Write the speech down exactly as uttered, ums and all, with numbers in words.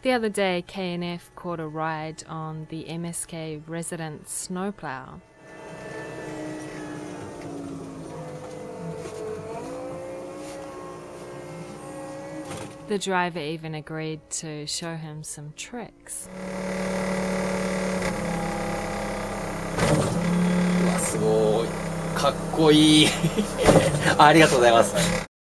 The other day, K N F caught a ride on the M S K resident Snowplow. The driver even agreed to show him some tricks. うわ、すごい。かっこいい。ありがとうございます。